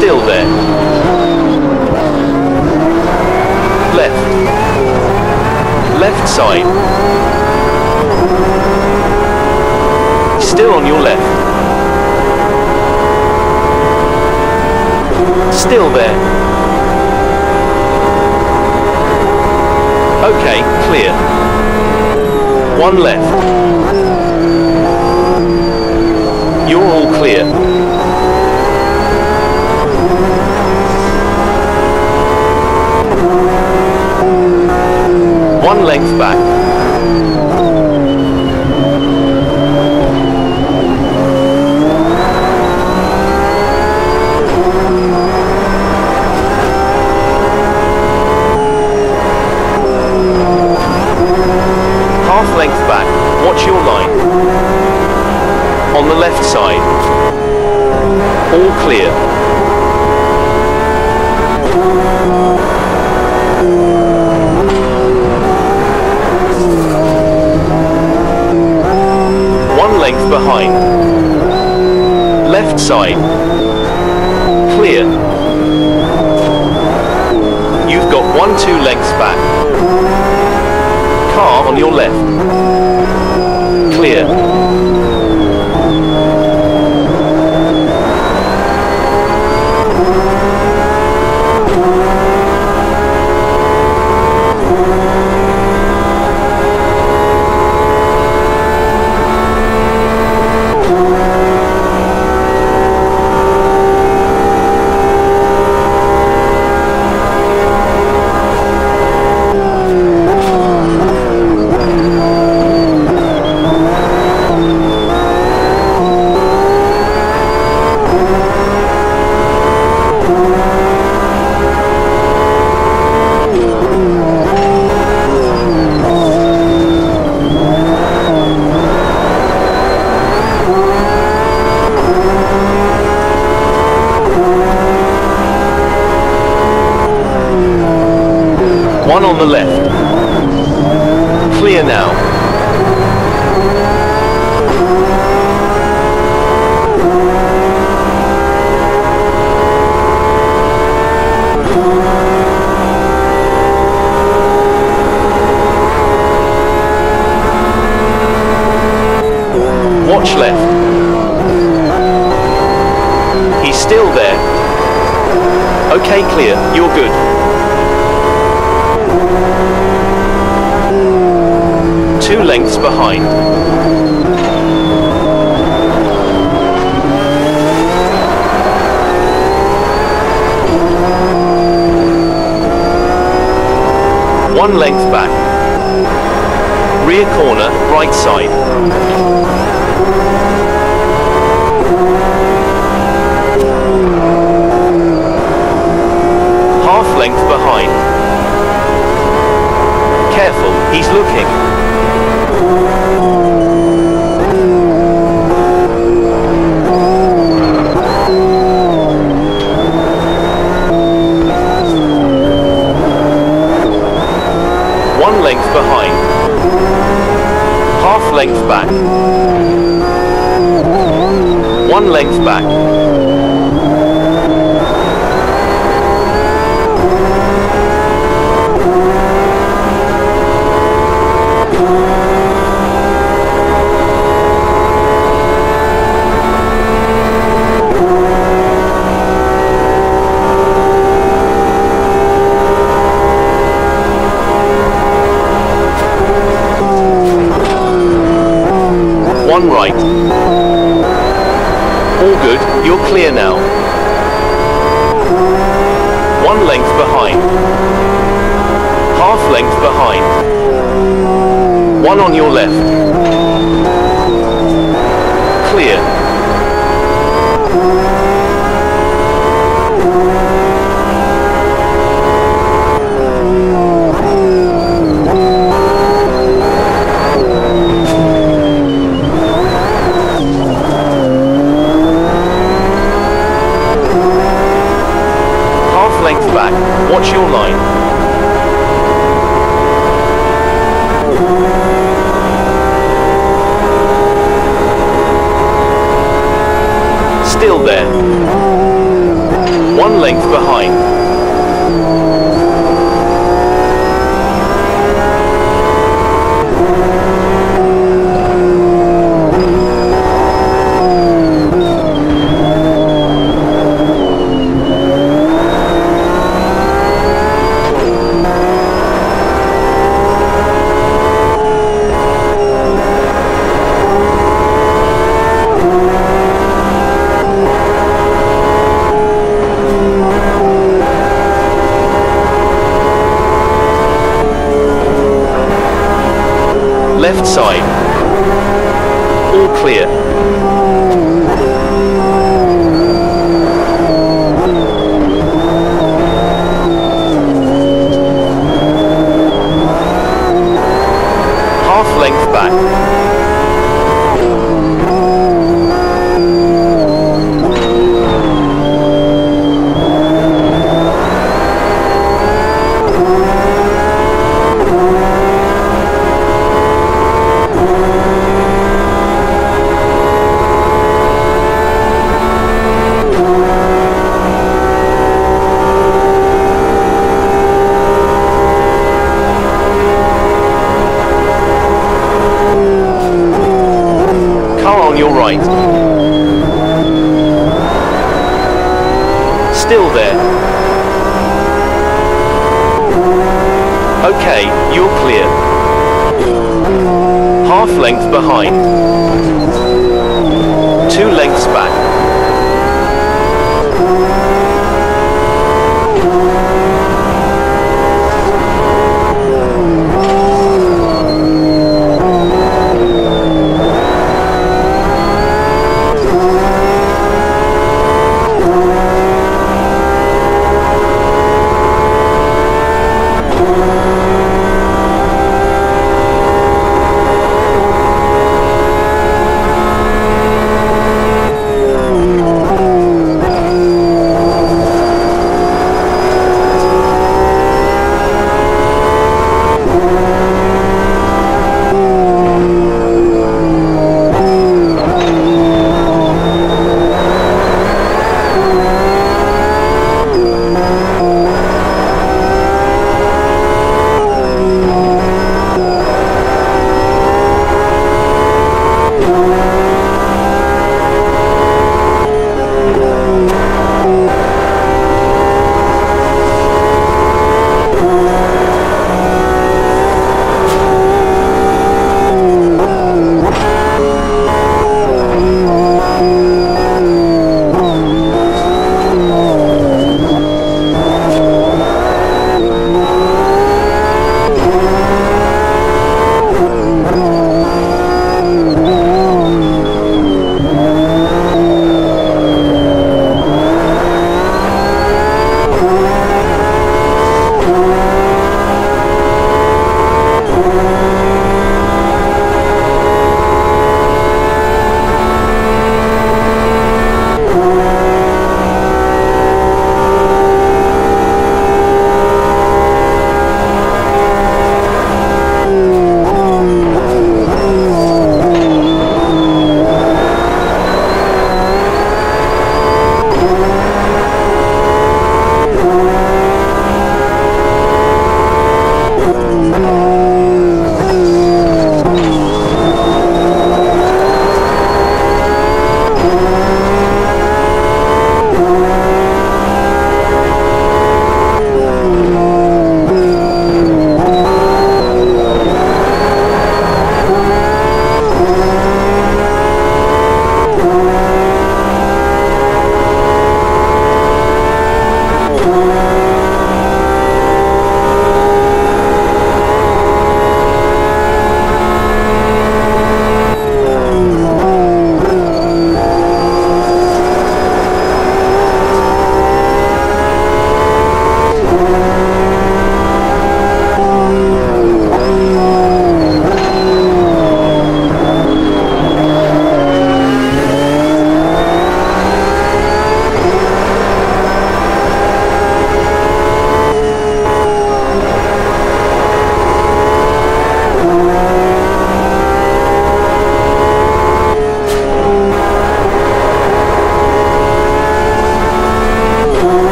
Still there. Left. Left side. Still on your left. Still there. Okay, clear. One left. You're all clear. One length back. Half length back. Watch your line. On the left side. All clear. One length behind. Left side. Clear. You've got 1-2 lengths back. Car on your left. Clear. One on the left. Clear now. Watch left. He's still there. Okay, clear. You're good. Two lengths behind. One length back. Rear corner, right side. Half length behind. Careful, he's looking. One length behind. Half length back. One length back. One right. All good, you're clear now. One length behind. Half length behind. One on your left. Clear. Back. Watch your line. Still there. 1 length behind. Left side. All clear. Half length back. On your right. Still there. Okay, you're clear. Half length behind. 2 lengths back.